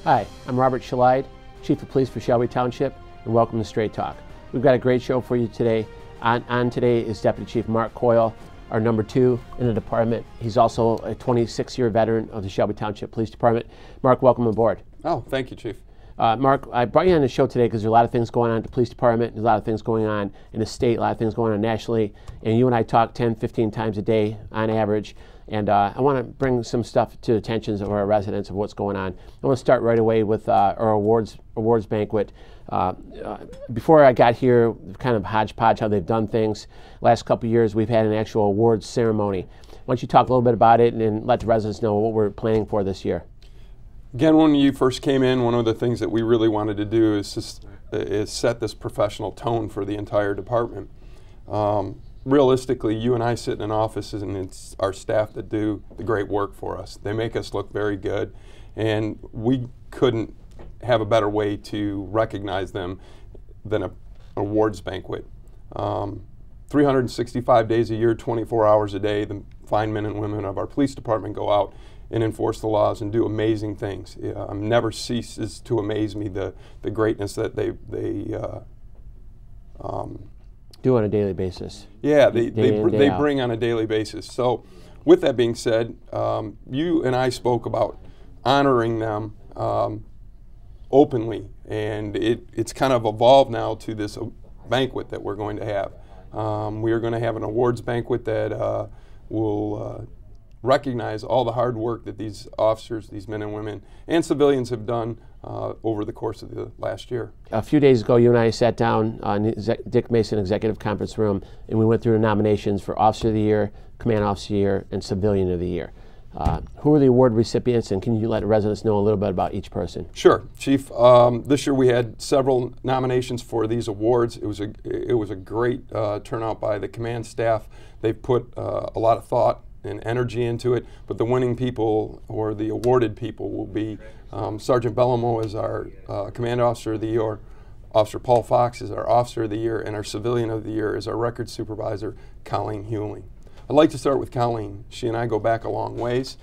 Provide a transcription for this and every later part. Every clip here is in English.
Hi, I'm Robert Schlide, Chief of Police for Shelby Township, and welcome to Straight Talk. We've got a great show for you today. On today is Deputy Chief Mark Coyle, our number 2 in the department. He's also a 26-year veteran of the Shelby Township Police Department. Mark, welcome aboard. Oh, thank you, Chief. Mark, I brought you on the show today because there's a lot of things going on at the police department, there's a lot of things going on in the state, a lot of things going on nationally, and you and I talk 10, 15 times a day on average, and I want to bring some stuff to the attention of our residents of what's going on. I want to start right away with our awards banquet. Before I got here, kind of hodgepodge how they've done things. Last couple of years we've had an actual awards ceremony. Why don't you talk a little bit about it and let the residents know what we're planning for this year. Again, when you first came in, one of the things that we really wanted to do is set this professional tone for the entire department. Realistically, you and I sit in offices, and it's our staff that do the great work for us. They make us look very good, and we couldn't have a better way to recognize them than an awards banquet. 365 days a year, 24 hours a day, the fine men and women of our police department go out and enforce the laws and do amazing things. Never ceases to amaze me the greatness that they do on a daily basis. Yeah, they bring on a daily basis. So with that being said, you and I spoke about honoring them openly, and it's kind of evolved now to this banquet that we're going to have. We are going to have an awards banquet that will recognize all the hard work that these officers, these men and women, and civilians have done over the course of the last year. A few days ago, you and I sat down in Dick Mason Executive Conference Room, and we went through the nominations for Officer of the Year, Command Officer of the Year, and Civilian of the Year. Who are the award recipients, and can you let the residents know a little bit about each person? Sure, Chief. This year we had several nominations for these awards. It was a great turnout by the command staff. They've put a lot of thought and energy into it, but the winning people, or the awarded people, will be Sergeant Bellamo as our Command Officer of the Year, Officer Paul Fox is our Officer of the Year, and our Civilian of the Year is our Record Supervisor, Colleen Hewling. I'd like to start with Colleen. She and I go back a long ways.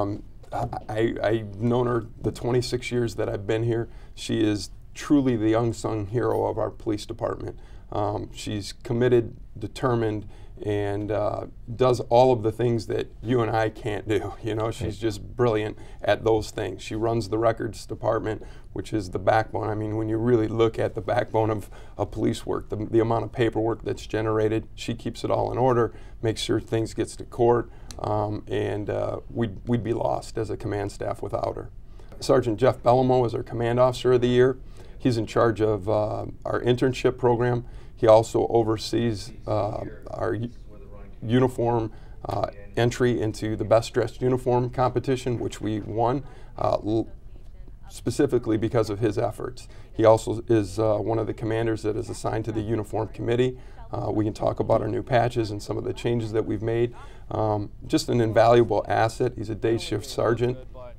I've known her the 26 years that I've been here. She is truly the unsung hero of our police department. She's committed, determined, and does all of the things that you and I can't do. You know, she's just brilliant at those things. She runs the records department, which is the backbone. I mean, when you really look at the backbone of police work, the amount of paperwork that's generated, she keeps it all in order, makes sure things gets to court, and we'd be lost as a command staff without her. Sergeant Jeff Bellamo is our Command Officer of the Year. He's in charge of our internship program. He also oversees our uniform entry into the Best Dressed Uniform competition, which we won specifically because of his efforts. He also is one of the commanders that is assigned to the uniform committee. We can talk about our new patches and some of the changes that we've made. Just an invaluable asset. He's a day shift sergeant.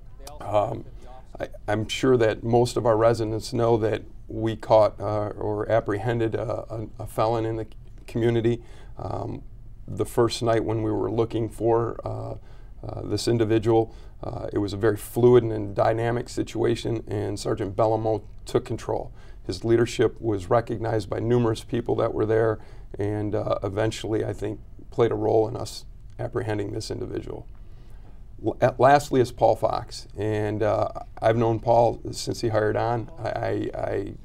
I'm sure that most of our residents know that we caught or apprehended a felon in the community. The first night when we were looking for this individual, it was a very fluid and dynamic situation, and Sergeant Bellamo took control. His leadership was recognized by numerous people that were there, and eventually, I think, played a role in us apprehending this individual. Lastly is Paul Fox, and I've known Paul since he hired on. I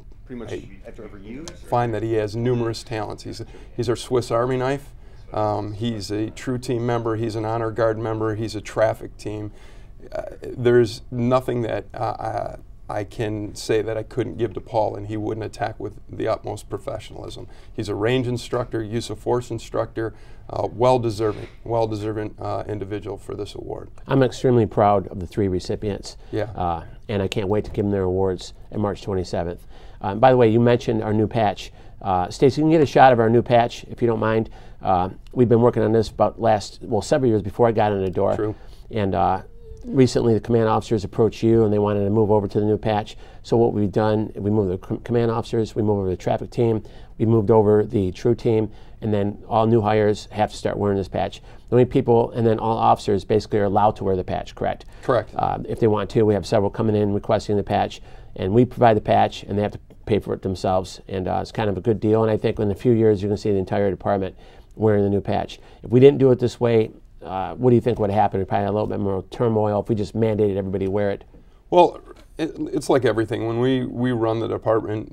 find that he has numerous talents. He's our Swiss Army knife. He's a true team member. He's an honor guard member. He's a traffic team. There's nothing that I can say that I couldn't give to Paul, and he wouldn't attack with the utmost professionalism. He's a range instructor, use of force instructor, well-deserving individual for this award. I'm extremely proud of the 3 recipients. Yeah. And I can't wait to give them their awards on March 27th. By the way, you mentioned our new patch. Stacy, you can get a shot of our new patch if you don't mind. We've been working on this about several years before I got in the door. True. And recently the command officers approached you and they wanted to move over to the new patch. So what we've done, we moved the command officers, we moved over the traffic team, we moved over the TRU team, and then all new hires have to start wearing this patch. The only people, and then all officers basically are allowed to wear the patch, correct? Correct. If they want to. We have several coming in requesting the patch, and we provide the patch, and they have to pay for it themselves, and it's kind of a good deal. And I think in a few years you're going to see the entire department wearing the new patch. If we didn't do it this way, what do you think would happen? We'd probably have a little bit more turmoil if we just mandated everybody wear it. Well, it's like everything. When we run the department,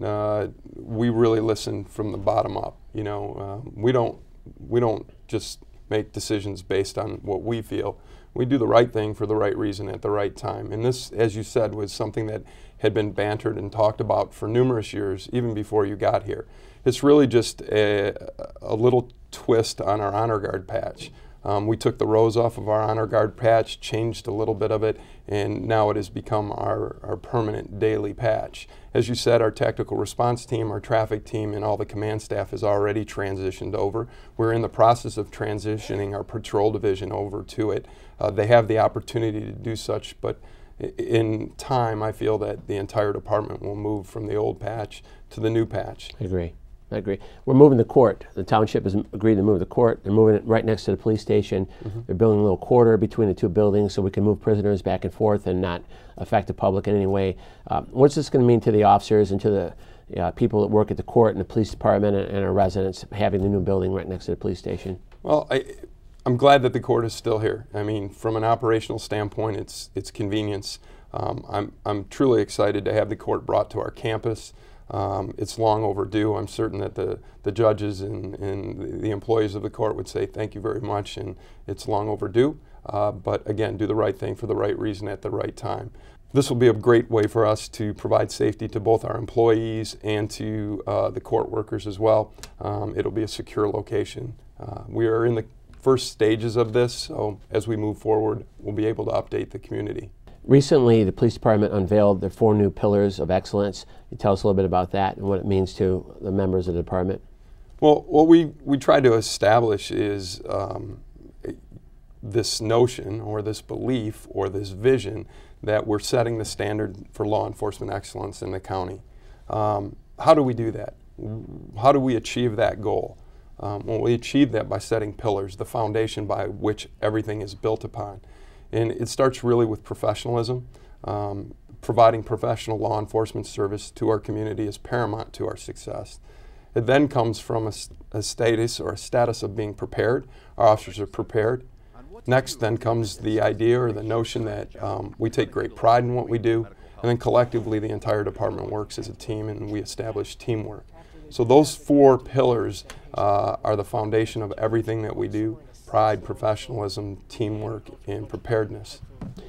we really listen from the bottom up. You know, we don't just make decisions based on what we feel. We do the right thing for the right reason at the right time. And this, as you said, was something that had been bantered and talked about for numerous years, even before you got here. It's really just a little twist on our Honor Guard patch. We took the rose off of our Honor Guard patch, changed a little bit of it, and now it has become our permanent daily patch. As you said, our tactical response team, our traffic team, and all the command staff has already transitioned over. We're in the process of transitioning our patrol division over to it. They have the opportunity to do such, but in time, I feel that the entire department will move from the old patch to the new patch. I agree. I agree. We're moving the court. The township has agreed to move the court. They're moving it right next to the police station. They're building a little corridor between the two buildings so we can move prisoners back and forth and not affect the public in any way. What's this going to mean to the officers and to the people that work at the court and the police department and our residents having the new building right next to the police station? Well, I'm glad that the court is still here. I mean, from an operational standpoint, it's convenience. I'm truly excited to have the court brought to our campus. It's long overdue. I'm certain that the judges and the employees of the court would say thank you very much, and it's long overdue. But again, do the right thing for the right reason at the right time. This will be a great way for us to provide safety to both our employees and to the court workers as well. It'll be a secure location. We are in the first stages of this, so as we move forward, we'll be able to update the community. Recently, the police department unveiled their 4 new pillars of excellence. Can you tell us a little bit about that and what it means to the members of the department? Well, what we try to establish is this notion or this belief or this vision that we're setting the standard for law enforcement excellence in the county. How do we do that? How do we achieve that goal? Well, we achieve that by setting pillars, the foundation by which everything is built upon. And it starts really with professionalism. Providing professional law enforcement service to our community is paramount to our success. It then comes from a status of being prepared. Our officers are prepared. Next then comes the idea or the notion that we take great pride in what we do, and then collectively the entire department works as a team and we establish teamwork. So those 4 pillars are the foundation of everything that we do: pride, professionalism, teamwork, and preparedness.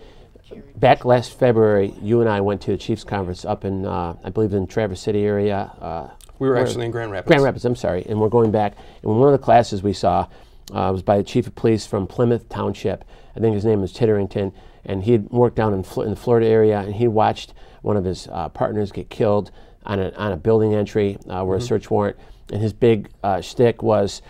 Back last February, you and I went to a Chiefs Conference up in, I believe, in Traverse City area. We were actually in Grand Rapids. Grand Rapids, I'm sorry. And we're going back. And one of the classes we saw was by the Chief of Police from Plymouth Township. I think his name was Titterington. And he had worked down in the Florida area, and he watched one of his partners get killed on a building entry where a search warrant. And his big shtick was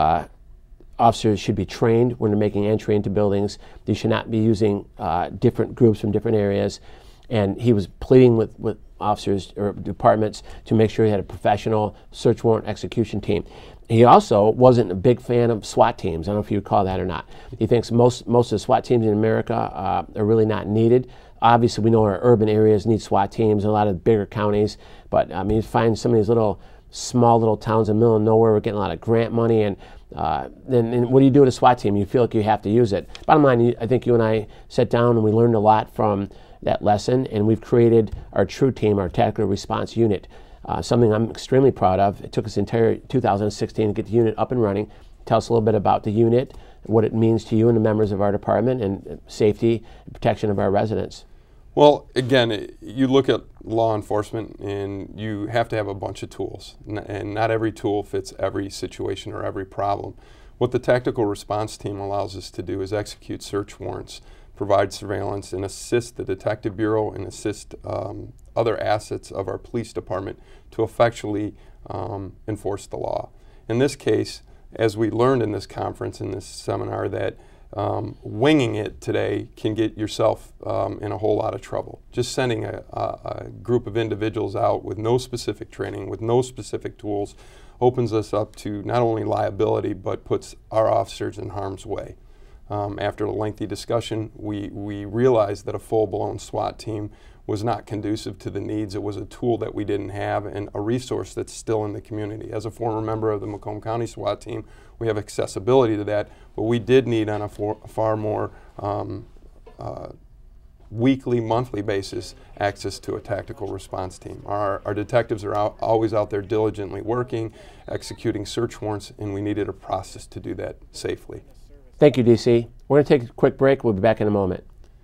officers should be trained when they're making entry into buildings. They should not be using different groups from different areas. And he was pleading with officers or departments to make sure he had a professional search warrant execution team. He also wasn't a big fan of SWAT teams. I don't know if you would call that or not. He thinks most of the SWAT teams in America are really not needed. Obviously, we know our urban areas need SWAT teams in a lot of bigger counties. But I mean, you find some of these small little towns in the middle of nowhere, we're getting a lot of grant money, and then what do you do with a SWAT team? You feel like you have to use it. Bottom line, I think you and I sat down and we learned a lot from that lesson, and we've created our TRU team, our tactical response unit, something I'm extremely proud of. It took us the entire 2016 to get the unit up and running. Tell us a little bit about the unit, what it means to you and the members of our department, and safety and protection of our residents. Well, again, you look at law enforcement and you have to have a bunch of tools, and not every tool fits every situation or every problem. What the tactical response team allows us to do is execute search warrants, provide surveillance, and assist the Detective Bureau and assist other assets of our police department to effectually enforce the law. In this case, as we learned in this conference, in this seminar, that Winging it today can get yourself in a whole lot of trouble. Just sending a group of individuals out with no specific training, with no specific tools, opens us up to not only liability, but puts our officers in harm's way. After a lengthy discussion, we realized that a full-blown SWAT team was not conducive to the needs. It was a tool that we didn't have and a resource that's still in the community. As a former member of the Macomb County SWAT team, we have accessibility to that, but we did need on a far more weekly, monthly basis access to a tactical response team. Our detectives are always out there diligently working, executing search warrants, and we needed a process to do that safely. Thank you, DC. We're going to take a quick break. We'll be back in a moment.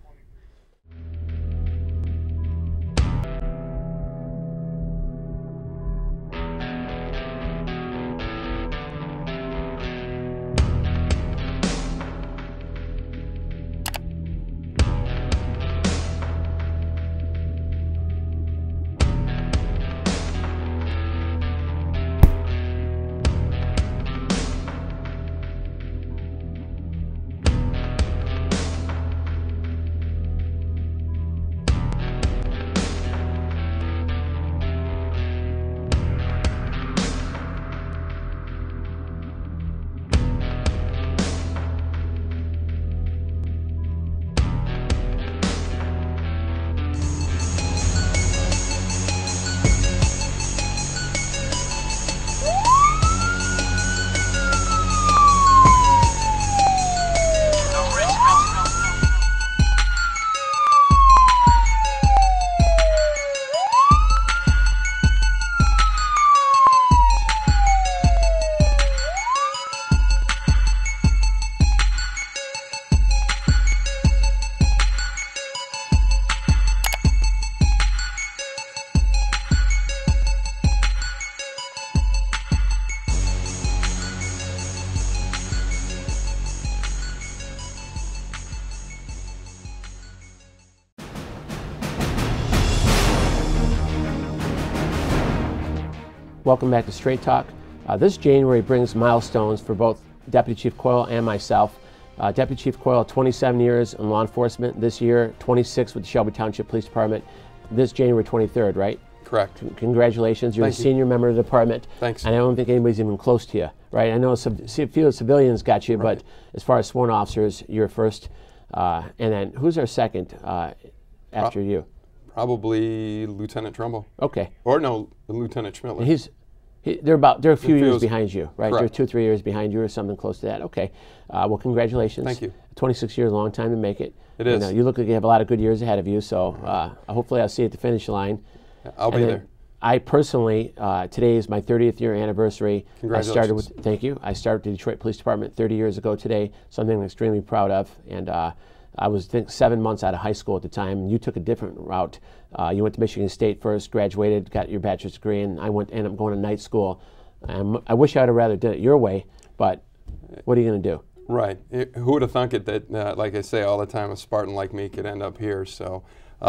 Welcome back to Straight Talk. This January brings milestones for both Deputy Chief Coyle and myself. Deputy Chief Coyle, 27 years in law enforcement. This year, 26 with the Shelby Township Police Department. This January 23rd, right? Correct. Congratulations. You're a senior member of the department. Thanks. And I don't think anybody's even close to you, right? I know a few civilians got you, Right. but as far as sworn officers, you're first. And then who's our second after you? Probably Lieutenant Trumbull. Okay. Or no, Lieutenant Schmittler. They're a few years behind you, right? Correct. They're 2-3 years behind you or something close to that. Okay. Well, congratulations. Thank you. 26 years, a long time to make it. It is. You look like you have a lot of good years ahead of you, so hopefully I'll see you at the finish line. I'll be there. I personally, today is my 30th year anniversary. Congratulations. Thank you. I started the Detroit Police Department 30 years ago today, something I'm extremely proud of. And I was 7 months out of high school at the time, and you took a different route. You went to Michigan State first, graduated, got your bachelor's degree, and I ended up going to night school. I wish I'd have rather done it your way, but what are you going to do? Right. Who would have thunk it that, like I say all the time, a Spartan like me could end up here? So,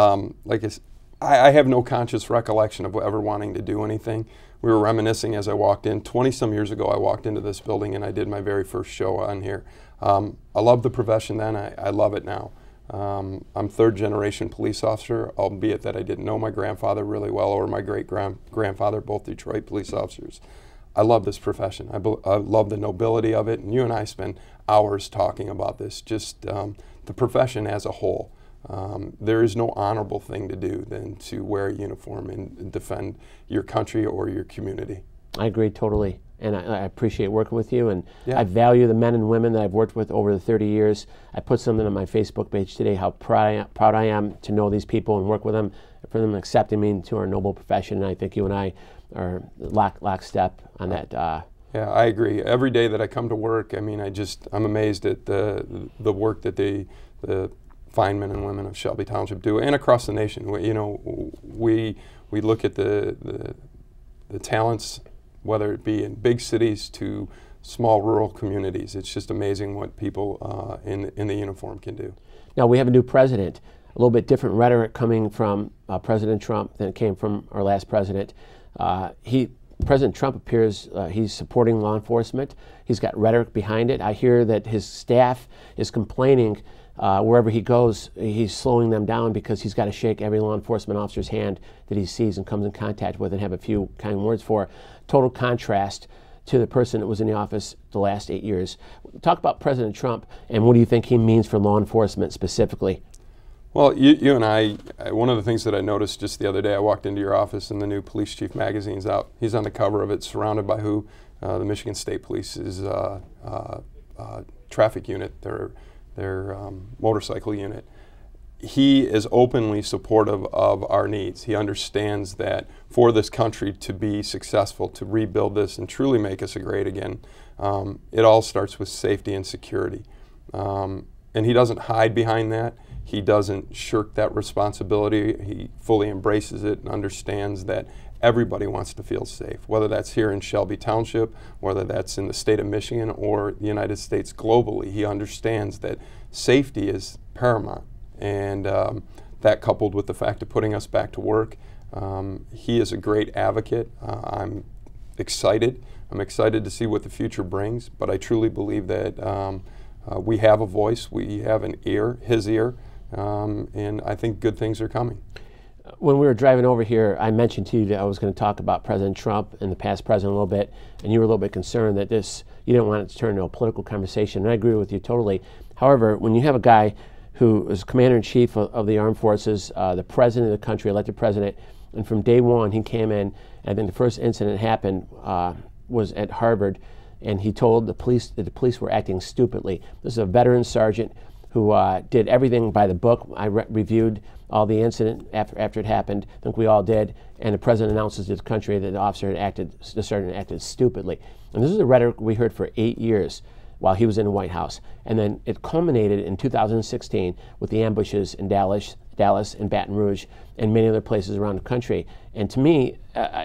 I have no conscious recollection of ever wanting to do anything. We were reminiscing as I walked in. 20-some years ago, I walked into this building and I did my very first show on here. I loved the profession then. I love it now. I'm third-generation police officer, albeit that I didn't know my grandfather really well or my great-grandfather, both Detroit police officers. I love this profession. I love the nobility of it, and you and I spend hours talking about this, just the profession as a whole. There is no honorable thing to do than to wear a uniform and defend your country or your community. I agree totally, and I appreciate working with you, and yeah. I value the men and women that I've worked with over the 30 years. I put something on my Facebook page today, how proud I am to know these people and work with them, for them accepting me into our noble profession, and I think you and I are lockstep on that. Yeah, I agree. Every day that I come to work, I mean, I'm amazed at the work that the fine men and women of Shelby Township do, and across the nation. We look at the talents, whether it be in big cities to small rural communities. It's just amazing what people in the uniform can do. Now we have a new president. A little bit different rhetoric coming from President Trump than it came from our last president. He President Trump appears he's supporting law enforcement. He's got rhetoric behind it. I hear that his staff is complaining wherever he goes, he's slowing them down because he's got to shake every law enforcement officer's hand that he sees and comes in contact with and have a few kind words for. Total contrast to the person that was in the office the last 8 years. Talk about President Trump and what do you think he means for law enforcement specifically? Well, you and I, one of the things that I noticed just the other day, I walked into your office and the new Police Chief magazine's out. He's on the cover of it, surrounded by who? The Michigan State Police's traffic unit, their motorcycle unit. He is openly supportive of our needs. He understands that for this country to be successful, to rebuild this and truly make us great again, it all starts with safety and security. And he doesn't hide behind that. He doesn't shirk that responsibility. He fully embraces it and understands that everybody wants to feel safe, whether that's here in Shelby Township, whether that's in the state of Michigan or the United States globally. He understands that safety is paramount. And that coupled with the fact of putting us back to work, he is a great advocate. I'm excited. I'm excited to see what the future brings, but I truly believe that we have a voice, we have an ear, his ear, and I think good things are coming. When we were driving over here, I mentioned to you that I was going to talk about President Trump and the past president a little bit, and you were a little bit concerned that you didn't want it to turn into a political conversation, and I agree with you totally. However, when you have a guy who is commander-in-chief of the armed forces, the president of the country, elected president, and from day one he came in, and then the first incident happened was at Harvard, and he told the police that the police were acting stupidly. This is a veteran sergeant who did everything by the book. I reviewed all the incident after it happened. I think we all did. And the president announces to the country that the sergeant acted stupidly. And this is the rhetoric we heard for 8 years while he was in the White House. And then it culminated in 2016 with the ambushes in Dallas and Baton Rouge and many other places around the country. And to me,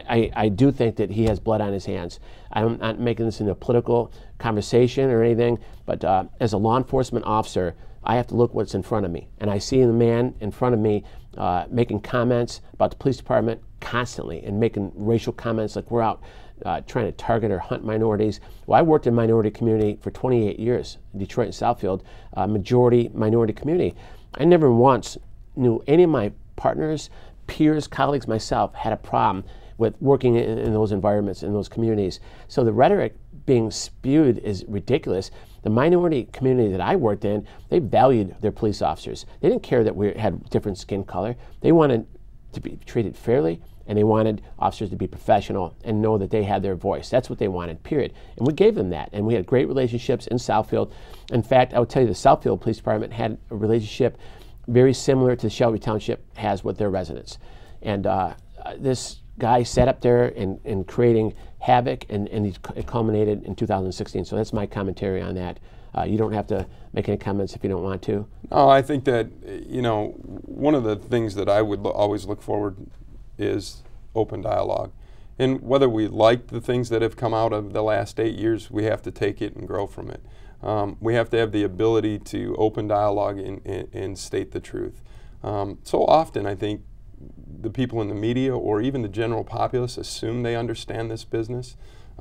I do think that he has blood on his hands. I'm not making this into a political conversation or anything, but as a law enforcement officer, I have to look what's in front of me. And I see the man in front of me making comments about the police department constantly and making racial comments like we're out trying to target or hunt minorities. Well, I worked in minority community for 28 years, Detroit and Southfield, majority minority community. I never once knew any of my partners, peers, colleagues, myself had a problem with working in those environments, in those communities. So the rhetoric being spewed is ridiculous. The minority community that I worked in, they valued their police officers. They didn't care that we had different skin color. They wanted to be treated fairly, and they wanted officers to be professional and know that they had their voice. That's what they wanted, period. And we gave them that, and we had great relationships in Southfield. In fact, I would tell you the Southfield Police Department had a relationship very similar to Shelby Township has with their residents. And this guy sat up there and creating havoc, and it culminated in 2016. So that's my commentary on that. You don't have to make any comments if you don't want to. No, I think that, one of the things that I would always look forward is open dialogue. And whether we like the things that have come out of the last 8 years, we have to take it and grow from it. We have to have the ability to open dialogue and state the truth. So often, I think, the people in the media or even the general populace assume they understand this business.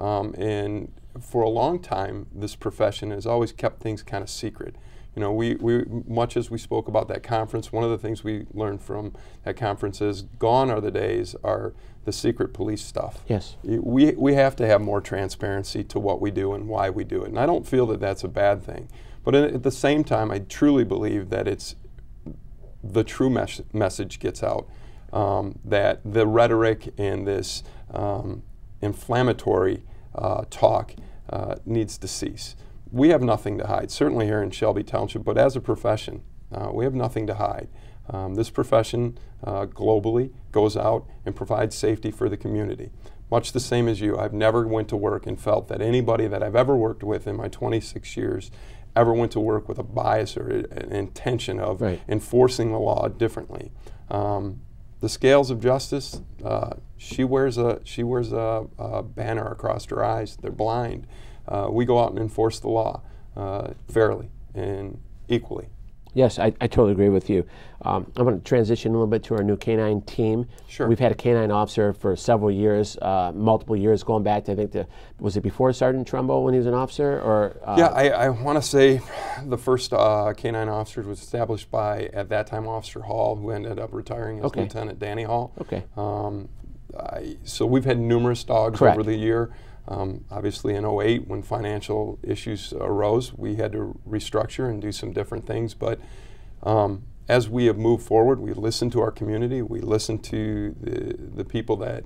And for a long time, this profession has always kept things kind of secret. We much as we spoke about that conference, one of the things we learned from that conference is gone are the days are the secret police stuff. Yes. We have to have more transparency to what we do and why we do it. And I don't feel that that's a bad thing. But at the same time, I truly believe that it's the true message gets out. That the rhetoric and this inflammatory talk needs to cease. We have nothing to hide, certainly here in Shelby Township, but as a profession, we have nothing to hide. This profession globally goes out and provides safety for the community. Much the same as you, I've never went to work and felt that anybody that I've ever worked with in my 26 years ever went to work with a bias or an intention of enforcing the law differently. The scales of justice, she wears a banner across her eyes. They're blind. We go out and enforce the law fairly and equally. Yes, I totally agree with you. I'm going to transition a little bit to our new canine team. Sure. We've had a canine officer for several years, multiple years, going back to, I think, was it before Sergeant Trumbo when he was an officer? Or yeah, I want to say the first canine officer was established by, at that time, Officer Hall, who ended up retiring as Okay. Lieutenant Danny Hall. Okay. So we've had numerous dogs Correct. over the year. Obviously in '08, when financial issues arose, we had to restructure and do some different things. But as we have moved forward, we listened to our community. We listened to the people that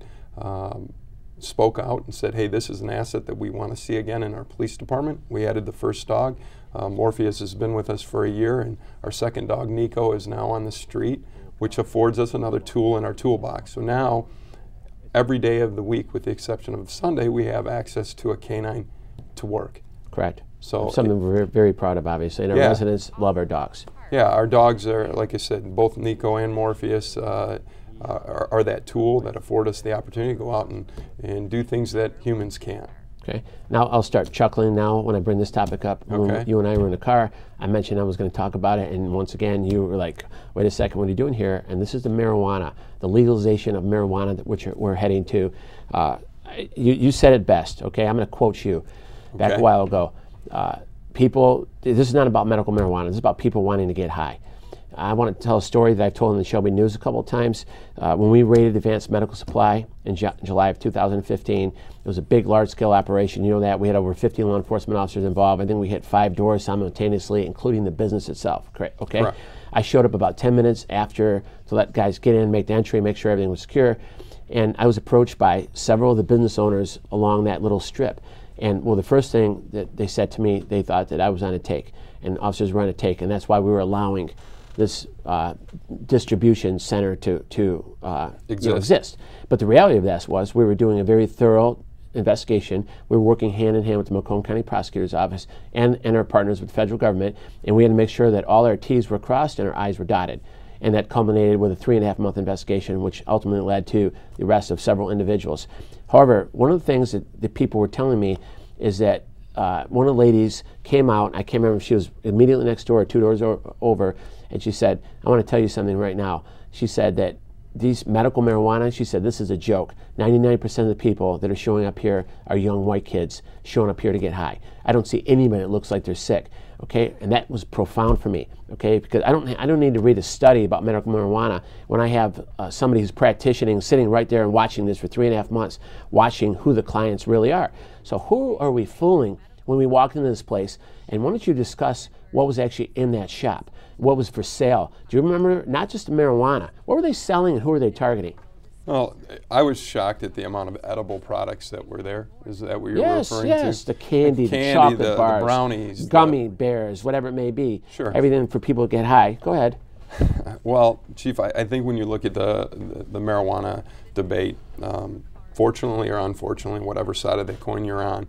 spoke out and said, hey, this is an asset that we want to see again in our police department. We added the first dog. Morpheus has been with us for a year, and our second dog, Nico, is now on the street, which affords us another tool in our toolbox. So now, every day of the week, with the exception of Sunday, we have access to a canine to work. Correct. So something we're very proud of, obviously, and our Yeah. residents love our dogs. Yeah, our dogs are, like I said, both Nico and Morpheus are that tool that afford us the opportunity to go out and do things that humans can't. Okay. Now I'll start chuckling now when I bring this topic up. When Okay. you and I were in the car, I mentioned I was going to talk about it, and once again, you were like, wait a second, what are you doing here? And this is the marijuana, the legalization of marijuana, which we're heading to. You said it best, okay? I'm going to quote you back Okay. a while ago. People, this is not about medical marijuana, this is about people wanting to get high. I want to tell a story that I've told in the Shelby News a couple of times. When we raided Advanced Medical Supply in July of 2015, it was a big, large-scale operation. You know that. We had over 50 law enforcement officers involved. I think we hit 5 doors simultaneously, including the business itself. Okay? Correct. I showed up about 10 minutes after to let guys get in, make the entry, make sure everything was secure. And I was approached by several of the business owners along that little strip. And, well, the first thing that they said to me, they thought that I was on a take, and officers were on a take, and that's why we were allowing this distribution center to exist. But the reality of this was we were doing a very thorough investigation. We were working hand in hand with the Macomb County Prosecutor's Office and our partners with the federal government, and we had to make sure that all our T's were crossed and our I's were dotted. And that culminated with a 3.5-month investigation, which ultimately led to the arrest of several individuals. However, one of the things that the people were telling me is that one of the ladies came out, I can't remember if she was immediately next door or 2 doors over, and she said, I want to tell you something right now. She said that these medical marijuana, she said, this is a joke. 99% of the people that are showing up here are young white kids showing up here to get high. I don't see anybody that looks like they're sick. Okay, and that was profound for me. Okay, because I don't need to read a study about medical marijuana when I have somebody who's practicing, sitting right there and watching this for 3.5 months, watching who the clients really are. So who are we fooling when we walk into this place? And why don't you discuss what was actually in that shop? What was for sale? Do you remember, not just the marijuana, what were they selling and who were they targeting? Well, I was shocked at the amount of edible products that were there. Is that what you're referring to? Yes, the candy, the chocolate bars, the brownies, gummy bears, whatever it may be. Sure. Everything for people to get high. Go ahead. Well, Chief, I think when you look at the marijuana debate, fortunately or unfortunately, whatever side of the coin you're on,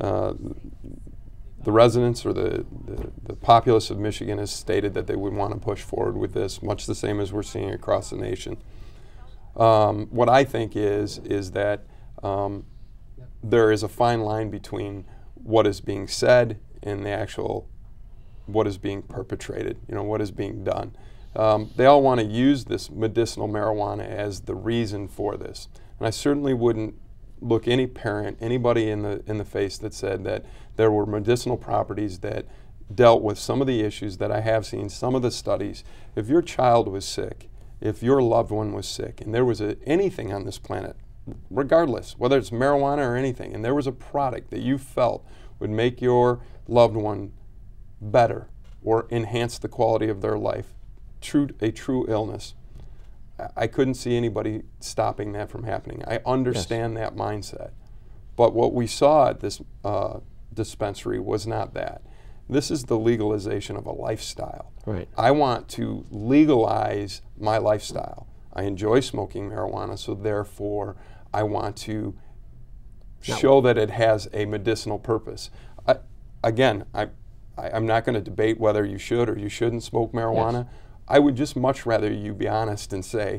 the residents or the populace of Michigan has stated that they would want to push forward with this, much the same as we're seeing across the nation. What I think is that there is a fine line between what is being said and the actual what is being perpetrated, what is being done. They all want to use this medicinal marijuana as the reason for this. And I certainly wouldn't look any parent, anybody in the face that said that there were medicinal properties that dealt with some of the issues that I have seen, some of the studies. If your child was sick, if your loved one was sick, and there was anything on this planet, regardless, whether it's marijuana or anything, and there was a product that you felt would make your loved one better or enhance the quality of their life, a true illness, I couldn't see anybody stopping that from happening. I understand that mindset. But what we saw at this dispensary was not that. This is the legalization of a lifestyle. Right. I want to legalize my lifestyle. I enjoy smoking marijuana, so therefore I want to show that it has a medicinal purpose. I'm not going to debate whether you should or you shouldn't smoke marijuana. Yes. I would just much rather you be honest and say,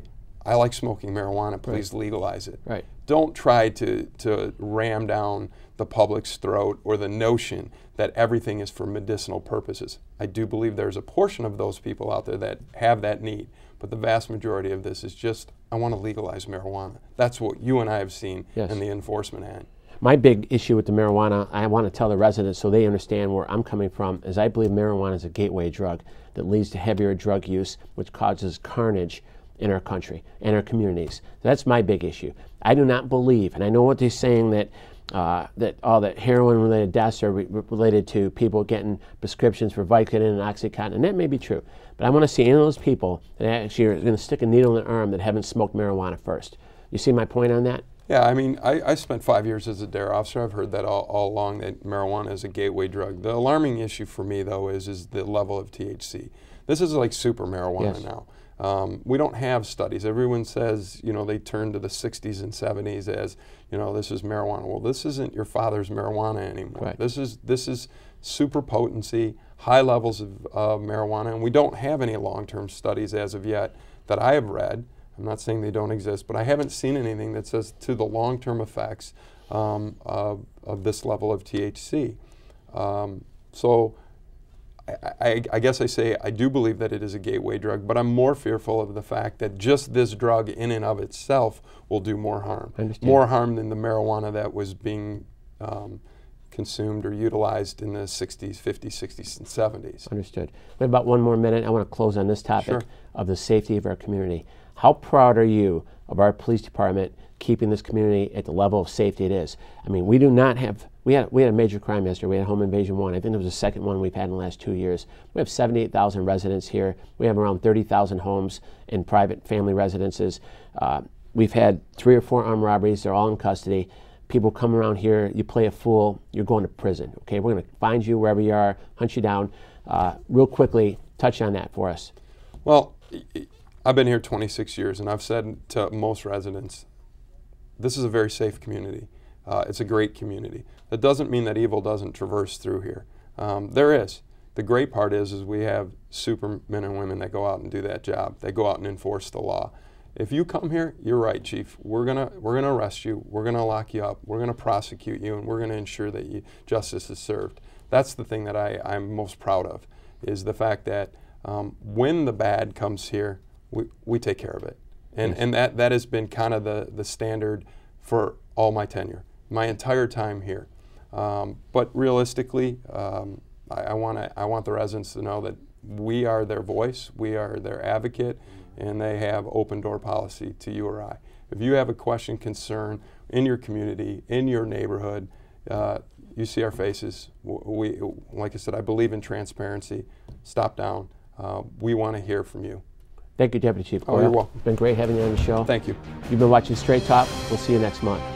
I like smoking marijuana, please legalize it. Right. Don't try to ram down the public's throat or the notion that everything is for medicinal purposes. I do believe there's a portion of those people out there that have that need, but the vast majority of this is just, I want to legalize marijuana. That's what you and I have seen in the enforcement end. My big issue with the marijuana, I want to tell the residents so they understand where I'm coming from, is I believe marijuana is a gateway drug that leads to heavier drug use, which causes carnage in our country and our communities. That's my big issue. I do not believe, and I know what they're saying, that that heroin-related deaths are related to people getting prescriptions for Vicodin and OxyContin, and that may be true. But I want to see any of those people that actually are going to stick a needle in their arm that haven't smoked marijuana first. You see my point on that? Yeah, I mean, I spent 5 years as a DARE officer. I've heard that all along, that marijuana is a gateway drug. The alarming issue for me, though, is the level of THC. This is like super marijuana now. We don't have studies. Everyone says, you know, they turn to the 60s and 70s as, you know, this is marijuana. Well, this isn't your father's marijuana anymore. Right. This is super potency, high levels of marijuana, and we don't have any long-term studies as of yet that I have read. I'm not saying they don't exist, but I haven't seen anything that says to the long-term effects of this level of THC. So I guess I say I do believe that it is a gateway drug, but I'm more fearful of the fact that just this drug in and of itself will do more harm. More harm than the marijuana that was being consumed or utilized in the 60s, 50s, 60s, and 70s. Understood. We have about one more minute. I want to close on this topic of the safety of our community. How proud are you of our police department keeping this community at the level of safety it is? I mean, we do not have, we had a major crime yesterday. We had home invasion 1. I think it was the second one we've had in the last 2 years. We have 78,000 residents here. We have around 30,000 homes and private family residences. We've had 3 or 4 armed robberies. They're all in custody. People come around here, you play a fool, you're going to prison. Okay, we're going to find you wherever you are, hunt you down. Real quickly, touch on that for us. Well, I've been here 26 years, and I've said to most residents, this is a very safe community. It's a great community. That doesn't mean that evil doesn't traverse through here. There is. The great part is we have super men and women that go out and do that job. They go out and enforce the law. If you come here, you're right, Chief. We're gonna arrest you. We're gonna lock you up. We're gonna prosecute you, and we're gonna ensure that justice is served. That's the thing that I'm most proud of, is the fact that when the bad comes here, we take care of it. And that has been kind of the standard for all my tenure, my entire time here. But realistically, I want the residents to know that we are their voice, we are their advocate, and they have open door policy to you or I. If you have a question, concern in your community, in your neighborhood, you see our faces. Like I said, I believe in transparency. Stop down. We want to hear from you. Thank you, Deputy Chief Coyle. Oh, you're welcome. It's been great having you on the show. Thank you. You've been watching Straight Talk. We'll see you next month.